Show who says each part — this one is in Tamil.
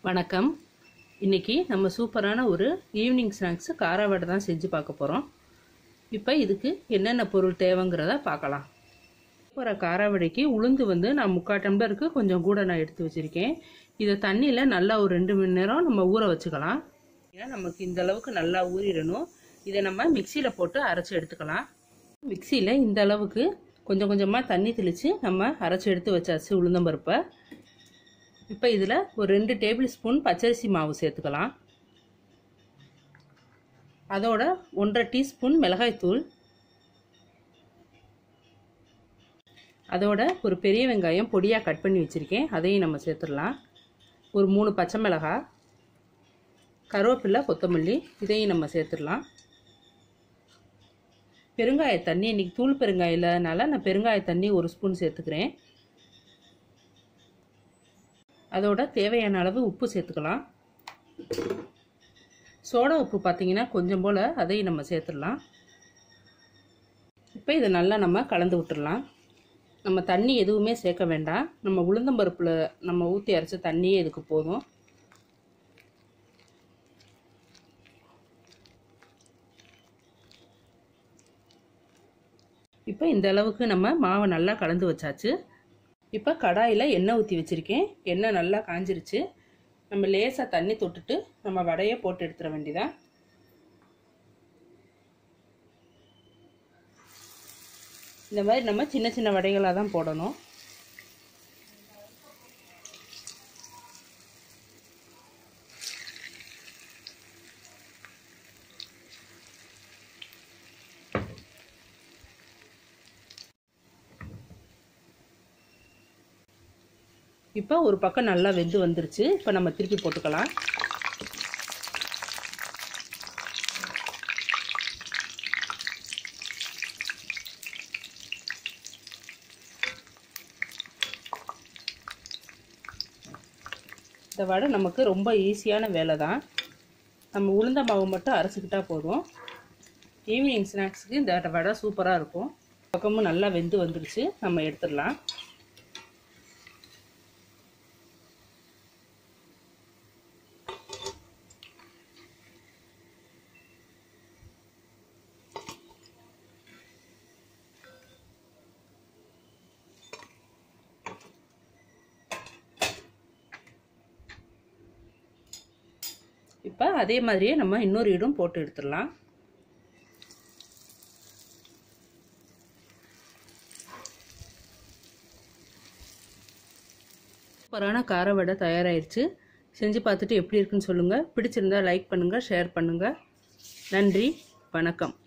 Speaker 1: வணக்கம். இன்னைக்கு நம்ம சூப்பரான ஒரு ஈவினிங் ஸ்நாக்ஸ் கார வடை தான் செஞ்சு பார்க்க போகிறோம். இப்போ இதுக்கு என்னென்ன பொருள் தேவைங்கிறத பார்க்கலாம். ஒரு கார வடைக்கு உளுந்து நான் 3/4 டம்ளருக்கு கொஞ்சம் கூட நான் எடுத்து வச்சுருக்கேன். இதை தண்ணியில் நல்லா ஒரு 2 மணி நேரம் நம்ம ஊற வச்சுக்கலாம். ஏன்னா நமக்கு இந்த அளவுக்கு நல்லா ஊறிடணும். இதை நம்ம மிக்சியில் போட்டு அரைச்சி எடுத்துக்கலாம். மிக்சியில் இந்த அளவுக்கு கொஞ்சம் கொஞ்சமாக தண்ணி தெளித்து நம்ம அரைச்சி எடுத்து வச்சாச்சு உளுந்தம்பருப்பை. இப்போ இதில் ஒரு 2 டேபிள் ஸ்பூன் பச்சரிசி மாவு சேர்த்துக்கலாம். அதோட 1/2 டீஸ்பூன் மிளகாய்த்தூள், அதோட ஒரு பெரிய வெங்காயம் பொடியாக கட் பண்ணி வச்சுருக்கேன், அதையும் நம்ம சேர்த்துடலாம். ஒரு 3 பச்சை மிளகாய், கருவேப்பிலை, கொத்தமல்லி, இதையும் நம்ம சேர்த்துடலாம். பெருங்காய தண்ணி, இன்றைக்கி தூள் பெருங்காயம் இல்லைனால நான் பெருங்காய தண்ணி 1 ஸ்பூன் சேர்த்துக்கிறேன். அதோட தேவையான அளவு உப்பு சேர்த்துக்கலாம். சோடா உப்பு பார்த்தீங்கன்னா கொஞ்சம் போல், அதையும் நம்ம சேர்த்துடலாம். இப்போ இதை நல்லா நம்ம கலந்து விட்டுடலாம். நம்ம தண்ணி எதுவுமே சேர்க்க வேண்டாம். நம்ம உளுந்தம்பருப்பில் நம்ம ஊற்றி அரைச்ச தண்ணியே இதுக்கு போதும். இப்போ இந்த அளவுக்கு நம்ம மாவை நல்லா கலந்து வச்சாச்சு. இப்போ கடாயில் எண்ணெய் ஊற்றி வச்சுருக்கேன். எண்ணெய் நல்லா காஞ்சிருச்சு. நம்ம லேசாக தண்ணி தொட்டுட்டு நம்ம வடையை போட்டு எடுத்துட வேண்டியதான். இந்த மாதிரி நம்ம சின்ன சின்ன வடைகளாக தான் போடணும். இப்போ ஒரு பக்கம் நல்லா வெந்து வந்துருச்சு. இப்போ நம்ம திருப்பி போட்டுக்கலாம். இந்த வடை நமக்கு ரொம்ப ஈஸியான வேலை தான். நம்ம உளுந்த மாவு மட்டும் அரைச்சிக்கிட்டா போதும். ஈவினிங் ஸ்நாக்ஸுக்கு இந்த வடை சூப்பராக இருக்கும். பக்கமும் நல்லா வெந்து வந்துருச்சு. நம்ம எடுத்துடலாம். இப்போ அதே மாதிரியே நம்ம இன்னொரு இடம் போட்டு எடுத்துடலாம். சூப்பரான கார வடை தயாராகிடுச்சு. செஞ்சு பார்த்துட்டு எப்படி இருக்குன்னு சொல்லுங்கள். பிடிச்சிருந்தா லைக் பண்ணுங்கள், ஷேர் பண்ணுங்கள். நன்றி, வணக்கம்.